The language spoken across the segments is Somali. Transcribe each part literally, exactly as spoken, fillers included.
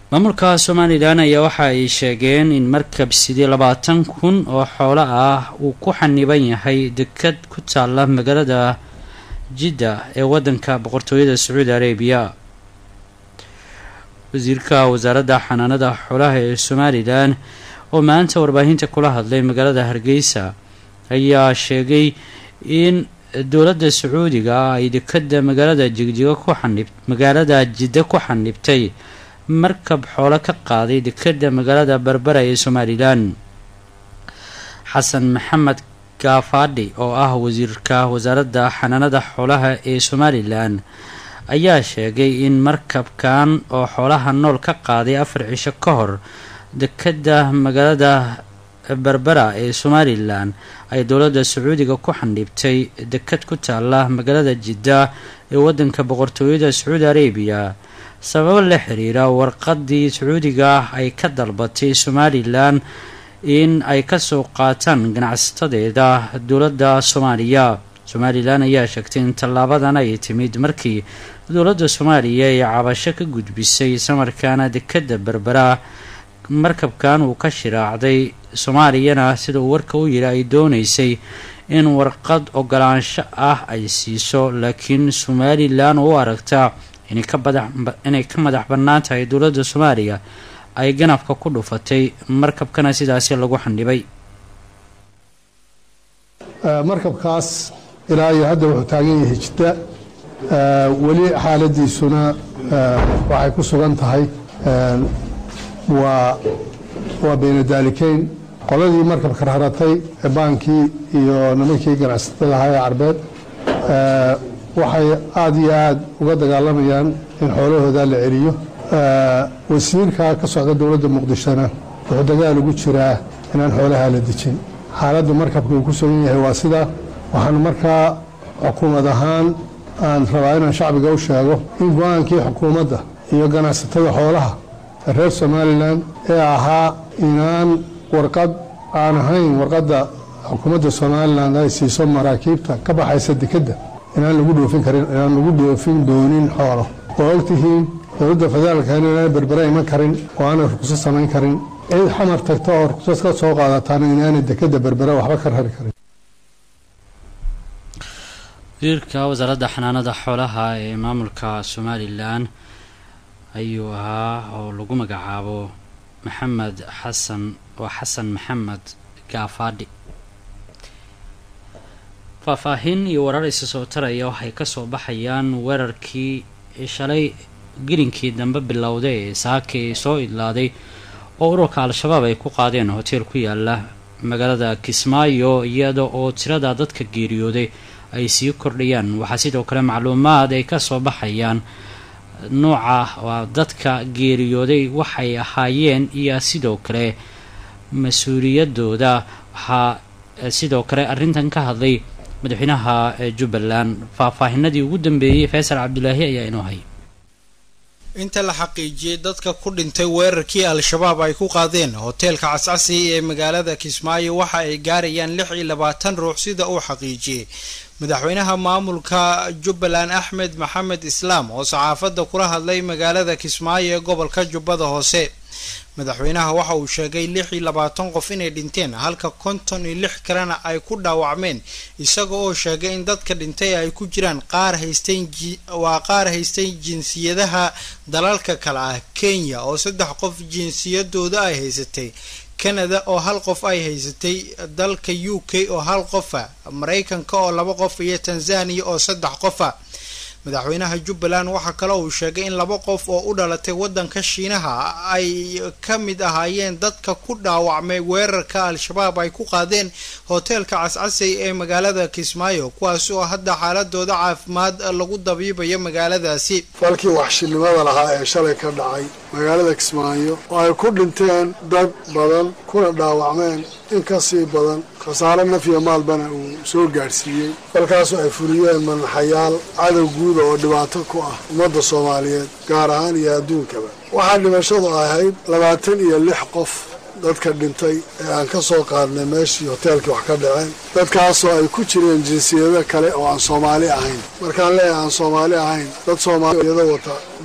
maamulka Somaliland ayaa waxa ay sheegeen in markab siddeed iyo labaatan kun oo xoolo ah uu ku xaniban yahay dekad ku taala magaalada Jeddah ee wadanka boqortooyada Saudi Arabia. wasiirka wasaaradda xanaanada xoolaha ee Somaliland oo maanta warbaahinta kula hadlay magaalada Hargeysa ayaa sheegay in dowladda Sacuudiga ay dekada magaalada Jigjiga ku xanib magaalada Jeddah ku xanibtay markab xoolo ka qaaday dekada magaalada Berbera ee Somaliland. Xasan Maxamed Gaafadhi oo ah wasiirka wasaaradda xanaanada xoolaha ee Somaliland ayaa sheegay in markabkan oo xoolaha nool ka qaaday afar cisho ka hor dekada magaalada Berbera ee Somaliland ay dowladda Sacuudiga ku xanibtay dekad ku taala magaalada Jeddah ee wadanka boqortooyada Saudi Arabia sabab la xiriira warqadii Sacuudiga ay ka dalbatay Somaliland in ay ka soo qaataan ganacsatada dowladda Soomaaliya. Somaliland ayaa sheegtay in tallaabadan ay timid markii dowladda Soomaaliya ay cabasho ka gudbisay samarkaana dekada Berbera markabkan uu ka shiraacday Soomaaliyana sida uu warka u yiri ay doonaysay in warqad ogolaansho ah ay siiso, laakiin Somaliland oo aragta inay ka badax inay ka madax bannaan tahay dowladda Soomaaliya ay ganafka ku dhufatay markabkana sidaas lagu xanibay. markabkaas ilaa iyo hadda wuxuu taagan yahay Jeddah wali xaaladiisuna waxay ku sugan tahay waa waa bayna daalikeyn qoladii markabka raratay baankii iyo nimankii ganacsatada ahaa ee Carbeed waxay aad iyo aad uga dagaalamayaan in xoolahooda la celiyo. wasiirka ka socda dowladda Muqdishona wuxuu dagaal ugu jiraa inaan xoolaha la dejin. xaaladdu markabka uu ku sugan yahay waa sida waxaan markaa xukuumad ahaan aan rabaa inaan shacbiga u sheego in go'aankii xukuumadda iyo ganacsatada xoolaha reer Somaliland ee ahaa inaan warqad aan ahayn warqadda xukuumadda Somaliland ay siiso maraakiibta ka baxaysa dekada inaan lagu dhoofin karin inaan lagu dhoofin doonin xoolo oo ogtihiin dowladda federaalka inay Berbera iman karin oo aan ruqsad samayn karin cid xamar tagto oo ruqsad ka soo qaadataan inaan dekada Berbera waxba ka rari karin. wasiirka wasaaradda xanaanada xoolaha ee maamulka Somaliland ayuu ahaa oo lagu magacaabo Maxamed Xasan oo Xasan Maxamed Gaafadhi. faahfaahin iyo warar is soo taraya waxay ka soo baxayaan weerarkii shalay girinkii dambe bilowday ee saakay soo idlaaday oo ururka Al-Shabaab ay ku qaadeen hotel ku yaala magaalada Kismaayo iyada oo tirada dadka geeriyooday ay sii kordhayaan. waxaa sidoo kale macluumaad ay ka soo baxayaan nooca waa dadka geeriyooday waxay ahaayeen iyo sidoo kale mas'uuliyadooda. waxaa sidoo kale arrintan ka hadlay madaxweynaha Jubbaland. faahfaahinadii ugu dambeeyay Faysal Cabdulaahi ayaa inoo hay. inta la xaqiijiyay dadka ku dhintay weerarkii Al-Shabaab ay ku qaadeen hotelka Cascasi ee magaalada Kismaayo waxa ay gaarayaan lix iyo labaatan ruux sida uu xaqiijiyay madaxweynaha maamulka Jubbaland Axmed Maxamed Islaam oo saxaafadda kula hadlay magaalada Kismaayo ee gobolka Jubbada Hoose. madaxweynaha waxa uu sheegay lix iyo labaatan qof inay dhinteen halka konton iyo lix kalena ay ku dhaawacmeen, isaga oo sheegay in dadka dhintay ay ku jiraan qaar haysteen waa qaar haysteen jinsiyadaha dalalka kala ah Kenya oo saddex qof jinsiyadooda ay haysatay, Canada oo hal qof ay haysatay, dalka U K oo hal qof, Mareykanka oo laba qof iyo Tanzania oo saddex qof. madaxweynaha Jubbaland waxa kale oo uu sheegay in laba qof oo u dhalatay wadanka Shiinaha ay ka mid ahaayeen dadka ku dhaawacmay weerarka Al-Shabaab ay ku qaadeen hotelka Cascasi ee magaalada Kismaayo, kuwaas oo hadda xaaladooda caafimaad lagu dabiibayo magaaladaasi. falkii waxshinimada lahaa ee shalay ka dhacay magaalada Kismaayo oo ay ku dhinteen dad badan kuna dhaawacmeen in ka sii badan khasaare naf iyo maalbana uu soo gaarsiiyey. falkaas ay fuliyeen manaxayaal cadow guud oo dhibaato ku ah ummadda Soomaaliyeed gaar ahaan iyo adduunkaba. waxaa dhimashadu ahayd labaatan iyo lix qof dadka dhintay ee aan ka soo qaadnay meeshii hotelkii wax ka dhaceen. dadkaasoo ay ku jireen jinsiyado kale oo aan Soomaali ahayn. markaan leeyahay aan Soomaali ahayn, dad Soomaaliyada wata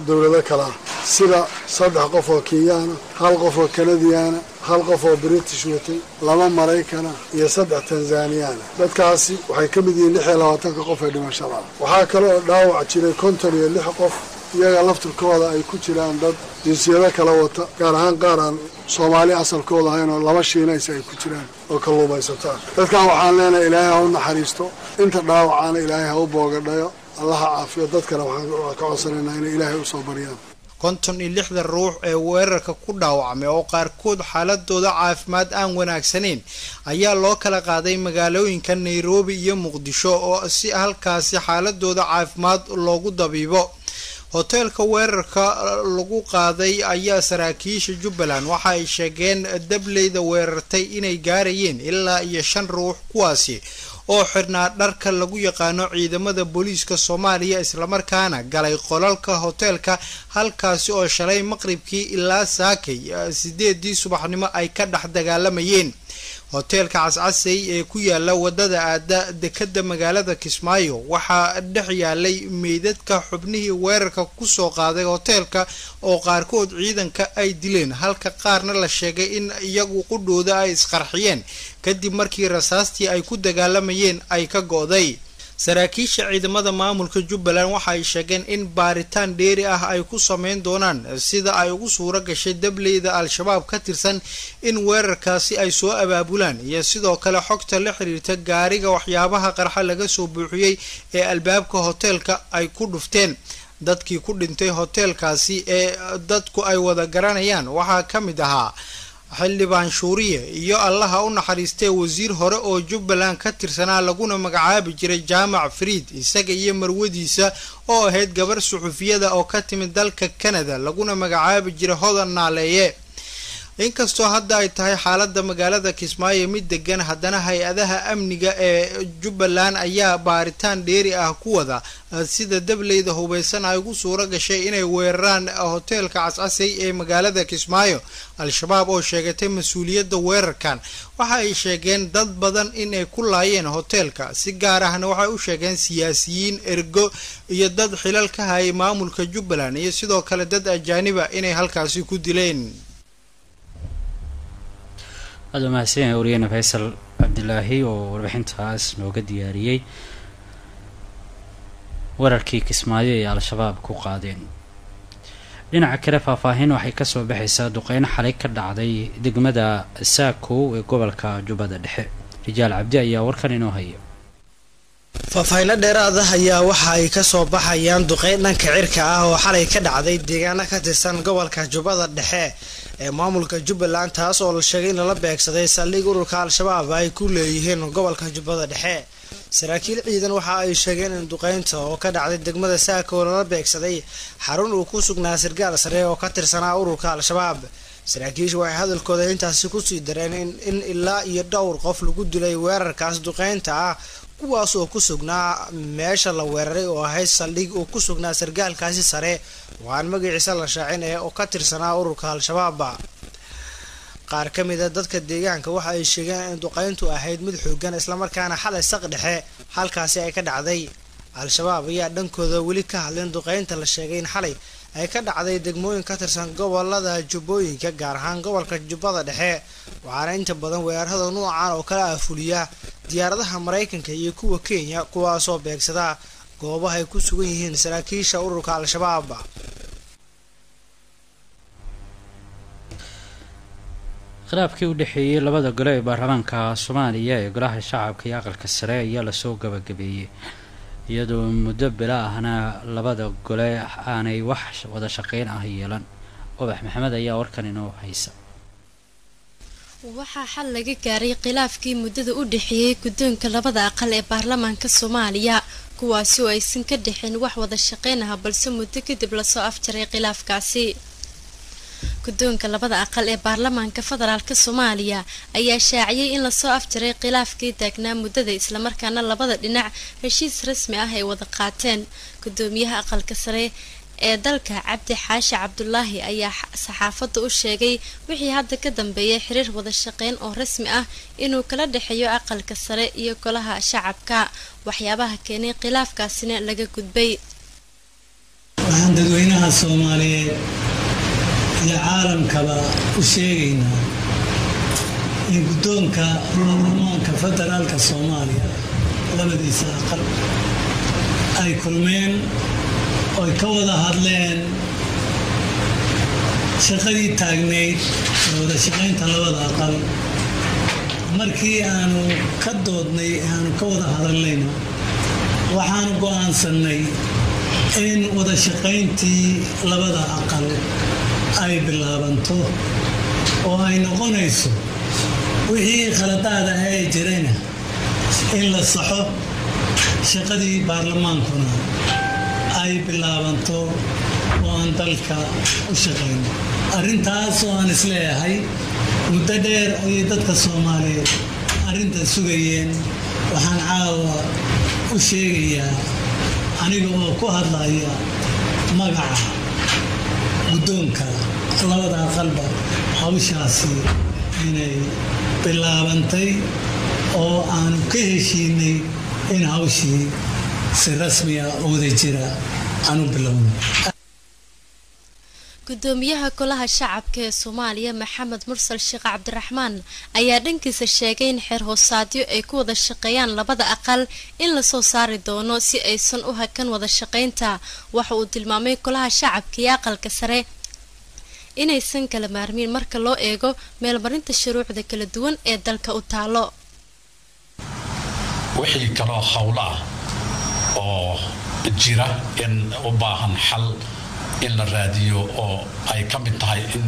dowlado kala sida saddex qof oo Kenyaana hal qof oo Kanadiyaana hal qof oo British watay laba Maraykana iyo saddex Tanzaniyaana dadkaasi waxay ka mid yihiin lix iyo labaatan qof ee dhimashada waxaa kale oo dhaawac jiray konton iyo lix qof iyaga laftirkooda ay ku jiraan dad jinsiyada kala wata gaar ahaan qaar aan Soomaali asalkooda ahayn oo laba shiinays ay ku jiraan oo kalluumaysataan dadkan waxaan leenahay Ilaahay ha u naxariisto inta dhaawacana Ilaahay ha u boogadhayo Allah caafiyo dadkana waxaan ka codsanaynaa in Ilaahay u soo bariyaan konton iyo lixda ruux ee weerarka ku dhaawacmay oo qaarkood xaaladooda caafimaad aan wanaagsaneyn ayaa loo kala qaaday magaalooyinka Nairobi iyo Muqdisho oo si halkaasi xaaladooda caafimaad loogu dabiibo hoteelka weerarka lagu qaaday ayaa saraakiisha Jubbaland waxa ay sheegeen dableyda weerartay inay gaarayeen ilaa iyo shan ruux kuwaasi oo xirnaa dharka lagu yaqaano ciidamada booliiska Soomaaliya isla markaana galay qolalka hoteelka halkaasi oo shalay maqribkii ilaa saakay sideedii subaxnimo ay ka dhax dagaalamayeen hoteelka cascasay ee ku yaala wadada aada dekada magaalada Kismaayo waxaa dhex yaalay meydadka xubnihii weerarka ku soo qaaday hoteelka oo qaarkood ciidanka ay dileen halka qaarna la sheegay in iyagu qudhooda ay isqarxiyeen kadib markii rasaastii ay ku dagaalamayeen ay ka go'day saraakiisha ciidamada maamulka Jubbaland waxa ay sheegeen in baaritaan dheeri ah ay ku sameyn doonaan sida ay ugu suura gashay dableyda al-shabaab ka tirsan in weerarkaasi ay soo abaabulaan iyo sidoo kale xogta la xiriirta gaariga waxyaabaha qarxa laga soo buuxiyay ee albaabka hoteelka ay ku dhufteen dadkii ku dhintay hoteelkaasi ee dadku ay wada garanayaan waxa ka mid ahaa xildhibaan Shuuriye iyo allaha u naxariistay wasiir hore oo Jubbaland ka tirsanaa laguna magacaabi jiray Jaamac Fariid isaga iyo marwadiisa oo ahayd gabar suxufiyada oo ka timid dalka Canada laguna magacaabi jiray Hodan Naaleeye inkastoo hadda ay tahay xaaladda magaalada Kismaayo mid degan haddana hay-adaha amniga ee Jubbaland ayaa baaritaan dheeri ah ku wada sida dableyda hubeysan ay ugu suura gashay inay weeraraan hoteelka cascasay ee magaalada Kismaayo al-shabaab oo sheegatay mas'uuliyadda weerarkan waxa ay sheegeen dad badan inay ku laayeen hoteelka si gaar ahna waxay u sheegeen siyaasiyiin ergo iyo dad xilal ka hayay maamulka Jubbaland iyo sidoo kale dad ajaaniba inay halkaasi ku dileen هذا ما سين أورينا فيصل عبد الله وربحنتها اسمه قد ياريي ورركي كسماية على شباب كو قادين لنا كرفا فاهين وحي كسو بحيسا دوقين حاليك كردعدي دقمدا ساكو وقبلكا جبدا دحي رجال عبدي ايا وركن انو هيا faafayna dheeraad ah ayaa waxa ay ka soo baxayaan duqeyn dhanka cirka ah oo xalay ka dhacday deegaano ka tirsan gobolka Jubbada Dhexe ee maamulka Jubbaland taas oo la sheegay in la beegsaday saldhig ururka al-shabaab ay ku leeyihiin gobolka Jubbada Dhexe saraakiil ciidan waxa ay sheegeen in duqeynta oo ka dhacday degmada Saako la beegsaday xarun uu ku sugnaa sargaal sare oo ka tirsanaa ururka al-shabaab saraakiishu waxay hadalkooda intaasi ku sii dareen in ilaa iyo dhowr qof lagu dilay weerarkaas duqeynta ah kuwaas oo ku sugnaa meesha la weeraray oo ahayd saldhig oo ku sugnaa sargaalkaasi sare waan magaciisa la shaacin ee oo ka tirsanaa ururka al-shabaab qaar ka mid ah dadka deegaanka waxa ay sheegeen in duqeyntu ahayd mid xoogan isla markaana xalay saq dhexe halkaasi ay ka dhacday al-shabaab ayaa dhankooda weli ka hadleen duqeynta la sheegay in xalay ay ka dhacday degmooyin ka tirsan gobolada Jubbooyinka gaar ahaan gobolka Jubbada Dhexe waxaana inta badan weerarada noocan oo kala ah fuliya diyaaradaha Mareykanka iyo kuwa Kenya kuwaas oo beegsada goobaha ay ku sugan yihiin saraakiisha ururka al-shabaab khilaafkii u dhaxeeyay labada gole ee baarlamaanka Soomaaliya ee golaha shacabka iyo aqalka sare ayaa la soo gabagabeeyay iyadoo muddo bila ahna labada gole aanay wax wada shaqeyn ah yeelan Ubax Maxamed ayaa warkan inoo haysa waxaa xal laga gaaray khilaafkii muddada u dhaxeeyay guddoonka labada aqal ee baarlamaanka Soomaaliya kuwaasi oo aysan ka dhixin wax wada shaqeyn ah balse muddo kadib la soo afjaray khilaafkaasi guddoonka labada aqal ee baarlamaanka federaalka Soomaaliya ayaa shaaciyay in la soo afjaray khilaafkii taagnaa muddada isla markaana labada dhinac heshiis rasmi ah ay wada qaateen gudoomiyaha aqalka sare ee dalka Cabdi Xaashi Cabdullaahi ayaa saxaafadda u sheegay wixii hadda ka dambeeyay xiriir wada shaqeyn oo rasmi ah inuu kala dhaxeeyo aqalka sare iyo golaha shacabka waxyaabaha keenay khilaafkaasina laga gudbay waxaan dadweynaha Soomaaliyeed iyo caalamkaba u sheegaynaa in guddoonka baarlamaanka federaalka Soomaaliya labadiisa aqal ay kulmeen oo ka wada hadleen shaqadii taagneyd wada shaqaynta labada aqal markii aanu ka doodnay aanu ka wada hadalnayna waxaan go'aansanay in wada shaqayntii labada aqal ay bilaabanto oo ay noqonayso wixii khaladaad ah ee jirayna in la saxo shaqadii baarlamaankuna ay bilaabanto oo aan dalka u shaqayno arrintaas oo aan isleeyahay muddo dheer ayay dadka Soomaaliyeed arrintan sugayeen waxaan caawa u sheegayaa aniga oo ku hadlaya magaca guddoonka labada aqalba hawshaasi inay bilaabantay oo aanu ka heshiinay in hawshii si rasmi ah oo wadajira aanu bilowno gudoomiyaha golaha shacabka ee Soomaaliya Maxamed Mursal Sheekh Cabdiraxmaan ayaa dhankiisa sheegay in xeer hoosaadyo ay ku wada shaqeeyaan labada aqal in la soo saari doono si aysan u hakan wada shaqeynta waxa uu tilmaamay golaha shacabka iyo aqalka sare inaysan kala maarmin marka loo eego meel marinta shuruucda kala duwan ee dalka u taalo wixii kala hawla oo jira in u baahan xal in la raadiyo oo ay ka mid tahay in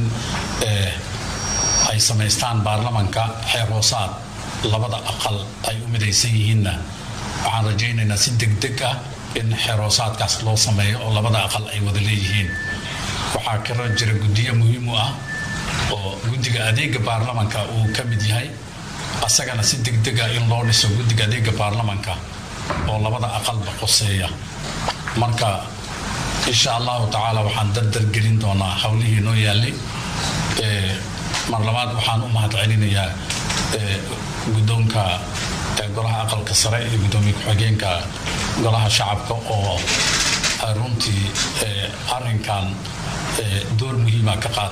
ay sameystaan baarlamaanka xeer hoosaad labada aqal ay u midaysan yihiinna waxaan rajaynaynaa si degdeg ah in xeer hoosaadkaas loo sameeyo oo labada aqal ay wada leeyihiin waxaa kaloo jira guddiyo muhiim u ah oo guddiga adeega baarlamaanka uu ka mid yahay asagana si degdeg ah in loo dhiso guddiga adeega baarlamaanka oo labada aqalba qoseeya marka insha Allah ta'ala waxaan dardar gelin doonaa hawlihii noo yaalay ee mar labaad waxaan u mahadcelinayaa ee guddoonka golaha aqalka sare iyo gudoomiyaha ku-xigeenka golaha shacabka oo runtii arrinkan door muhiim ah ka qaatay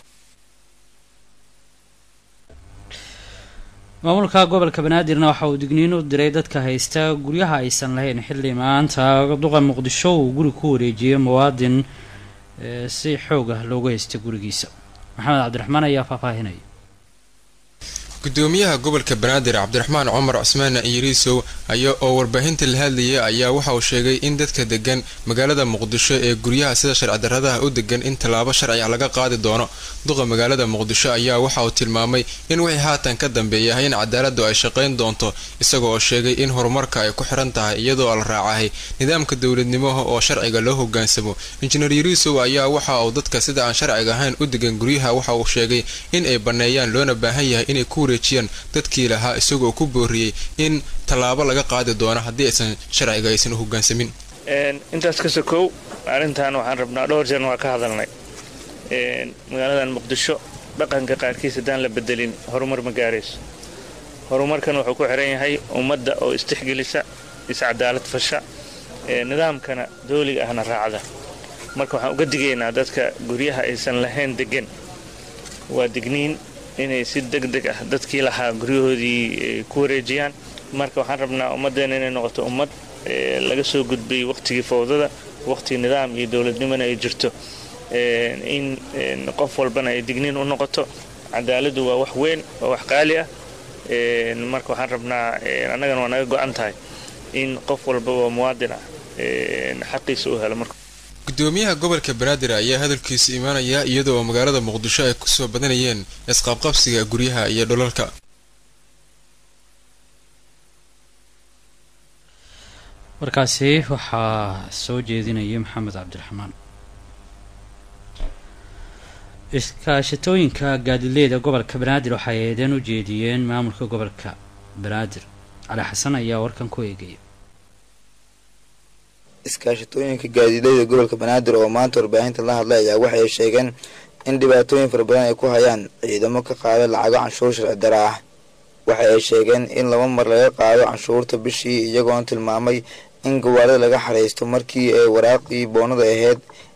maamulka gobolka Banaadirna waxa uu digniin u diray dadka haysta guryaha aysan lahayn xilli maanta duqa Muqdisho uu guri ku wareejiyay muwaadin si xoog ah looga haystay gurigiisa Maxamed Cabdiraxmaan ayaa faahfaahinay gudoomiyaha gobolka Banaadir Cabdiraxmaan Cumar Cusmaan Iyriisow ayaa oo warbaahinta la hadlayay ayaa waxa uu sheegay in dadka degan magaalada Muqdisho ee guryaha sida sharci darrada u degan in talaabo sharci ah laga qaadi doono duqa magaalada Muqdisho ayaa waxa uu tilmaamay in wixii haatan ka dambeeyay in cadaaladdu ay shaqeyn doonto isagoo oo sheegay in horumarka ay ku xiran tahay iyadoo la raacay nidaamka dawladnimo oo sharciga loo hoggaansamo injineer Iyriisow ayaa waxa uu dadka sida aan sharciga ahayn u degan guryaha waxa uu sheegay in ay baneeyaan loona baahan yahay inay ku dadkii lahaa isagoo ku booriyay in talaabo laga qaadi doono haddii aysan sharciga aysan u hoggaansamin intaas ka sokow arrintan waxaan rabnaa dhowr jeer waa ka hadalnay magaaladan Muqdisho dhaqanka qaarkiis hadaan la bedelin horumar ma gaarayso horumarkan wuxuu ku xiran yahay ummadda oo istixgelisa iscadaalad fasha nidaamkana dawliga ahna raacda marka waxaan uga digaynaa dadka guryaha aysan lahayn degan waa digniin inay si degdeg ah dadkii lahaa guryahoodii ku wareejiyaan marka waxaan rabnaa ummadeena inay noqoto ummad laga soo gudbay waqtigii fowdada waqti nidaam iyo dawladnimona ay jirto in qof walbana ay digniin u noqoto cadaaladdu waa wax weyn waa wax qaali ah marka waxaan rabnaa annagana waa naga go'an tahay in qof walba oo muwaadin ah xaqiisa u helo marka gudoomiyaha gobolka Banaadir ayaa hadalkiisa iimaanaya iyadoo magaalada Muqdisho ay ku soo badanayeen isqabqabsiga guryaha iyo dhulalka warkaasi waxaa soo jeedinaya Maxamed Cabdiraxmaan iskaashatooyinka gaadileeda gobolka Banaadir waxay eedan u jeediyeen maamulka gobolka Banaadir Cali Xasan ayaa warkan ku eegay iskaashatooyinka gaadiidleyda gobolka Banaadir oo maanta warbaahinta la hadlay ayaa waxay sheegeen in dhibaatooyin fara badan ay ku hayaan ciidamo ka qaada lacago canshuur sharci darro ah waxa ay sheegeen in laba mar laga qaado canshuurta bishii iyagoo tilmaamay in gawaarida laga xareysto markii ay waraaqii boonada ahayd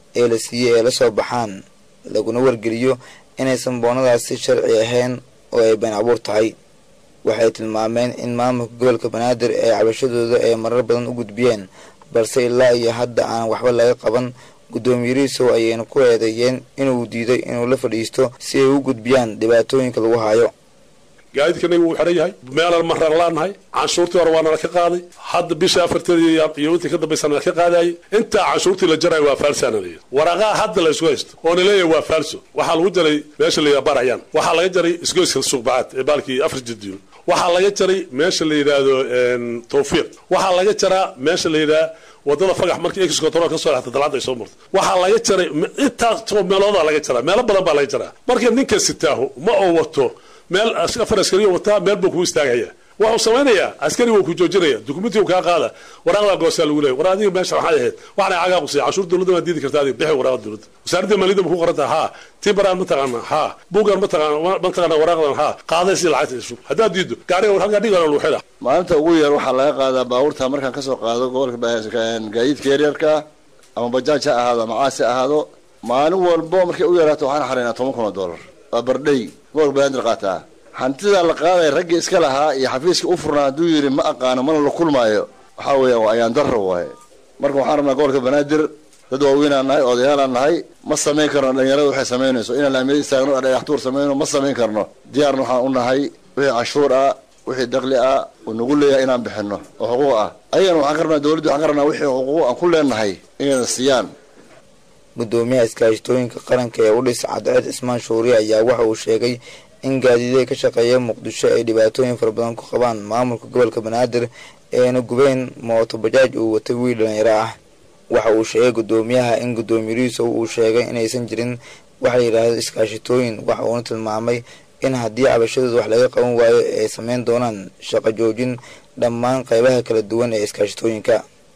ee la siiyey ee la soo baxaan laguna wargeliyo inaysan boonadaasi sharci ahayn oo ay been abuur tahay. waxay tilmaameen in maamulka gobolka banaadir ee cabashadooda ay marar badan u gudbiyeen balse ilaa iyo hadda aan waxba laga qaban. guddoomiyadiisu ayayna ku eedeeyeen inuu diiday inuu la fadhiisto si ay u gudbiyaan dhibaatooyinka lagu hayo. gaadiidkana wuu xiran yahay meelan marar laanahay canshuurtii hore waana ka qaaday hadda bisha afarteedii iyo intii ka dambaysana ka qaadayay inta canshuurtii la jaray waa falsanadii waraqaha hadda la isku haysto oo leeyahay waa falso waxa lagu jaray meesha la barayaan waxa laga jaray isgoyska suuqbaad ee baalkii afar jiddiyo waxa laga jaray meesha la yiraahdo tawfiiq waxa laga jaraa meesha la yiraahdo wadada fagax markii ex control ka soo raxta dalada ay soo marto waxa laga jaray inta soo meelooda laga jaraa meelo badan baa laga jaraa markii ninka sitaahu ma oo wato meel afar askari wata meel buu ku istaagaya wuxuu sameeynaya askari uu ku joojinaya dukumentiga ka qaada waraaqda goosa lagu leeyahay waraaqdiga meesha waxa ahayd waxna caga qusay cashuur dawladda ma diidi kartaa bixi waraaqda dawladda wasaaradda maaliyadda ku qoranta ha tibaran ma taqaana ha buugan ma taqaana ma taqaana waraaqdan ha qaadaysi lacagta isu hadaa diido gaariga war halka dhiga lagu xira maalinta ugu yar waxa laga qaadaa baabuurta markaan ka soo qaado gobolka gaadiidka yaryarka ama bajaaj ha ahaado ama caasi ahaado maalin walba markay u yaraato waxaan xareynaa toban kun oo dollar waa bardhay gobolka banaadir qaataa hantida la qaaday ragga iska lahaa iyo xafiiska u furnaa hadduu yidhi ma aqaano mana la kulmaayo waxaa weeyaan waa ayaan darro waaye marka waxaan rabnaa gobolka banaadir dad waaweynaan nahay odayaalaan nahay ma samayn karno dhalinyarada waxay samaynayso inaan laamiyada istaagno dhagaxtuur samayno ma samayn karno diyaarna waxaan u nahay wixii canshuur ah wixii dakhli ah uu nagu leeyahay inaan bixinno oo xuquuq ah ayagana waxaan ka rabnaa dawladda waxaan ka rabnaa wixii xuquuq aan ku leenahay inayna siiyaan. gudoomiyaha iskaashatooyinka qaranka ee u dhis cadceed cismaan shuuriye ayaa waxa uu sheegay in gaadiidada ka shaqeeya muqdisho ay dhibaatooyin fara badan ku qabaan maamulka gobolka banaadir eena gubeyn mooto bajaaj uu watay wiil dhalinyaro ah. waxa uu sheegay gudoomiyaha in gudoomiyadiisu uu sheegay inaysan jirin waxa la yidhaahdo iskaashatooyin waxa uuna tilmaamay in haddii cabashadooda wax laga qaban waayo ay samayn doonaan shaqo joojin dhammaan qaybaha kala duwan ee iskaashatooyinka.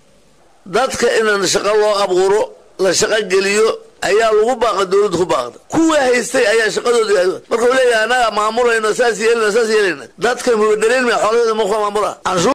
dadka inaan shaqo loo abuuro la shaqo geliyo ayaa lagu baaqa dawladda ku baaqda kuwa haystay ayaa shaqadooda marka uu leeyahay anaga maamulayno saas yeelina saas yeelina dadka mudalin ma xoolaheeda ma ku maamula